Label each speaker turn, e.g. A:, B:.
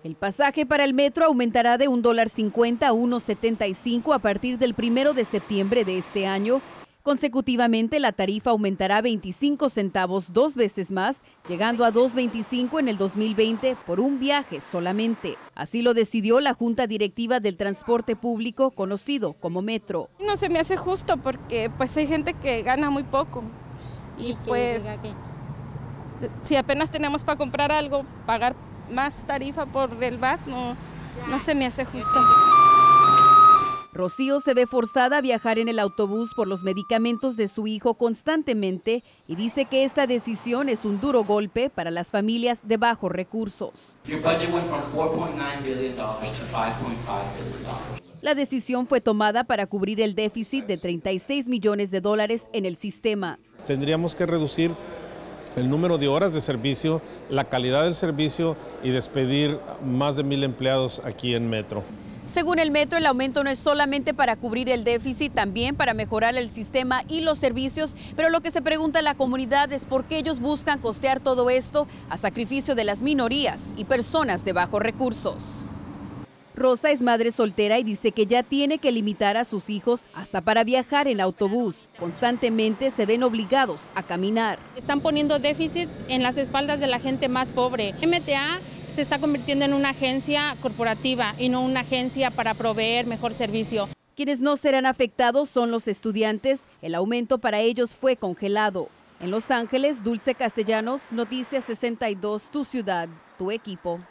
A: El pasaje para el metro aumentará de $1.50 a $1.75 a partir del 1 de septiembre de este año. Consecutivamente, la tarifa aumentará 25 centavos 2 veces más, llegando a $2.25 en el 2020 por un viaje solamente. Así lo decidió la Junta Directiva del Transporte Público, conocido como Metro.
B: No se me hace justo porque pues hay gente que gana muy poco y pues si apenas tenemos para comprar algo, pagar más tarifa por el bus no se me hace justo.
A: Rocío se ve forzada a viajar en el autobús por los medicamentos de su hijo constantemente y dice que esta decisión es un duro golpe para las familias de bajos recursos. La decisión fue tomada para cubrir el déficit de $36 millones en el sistema.
C: Tendríamos que reducir el número de horas de servicio, la calidad del servicio y despedir más de 1,000 empleados aquí en Metro.
A: Según el Metro, el aumento no es solamente para cubrir el déficit, también para mejorar el sistema y los servicios, pero lo que se pregunta la comunidad es por qué ellos buscan costear todo esto a sacrificio de las minorías y personas de bajos recursos. Rosa es madre soltera y dice que ya tiene que limitar a sus hijos hasta para viajar en autobús. Constantemente se ven obligados a caminar.
D: Están poniendo déficits en las espaldas de la gente más pobre. MTA se está convirtiendo en una agencia corporativa y no una agencia para proveer mejor servicio.
A: Quienes no serán afectados son los estudiantes. El aumento para ellos fue congelado. En Los Ángeles, Dulce Castellanos, Noticias 62, tu ciudad, tu equipo.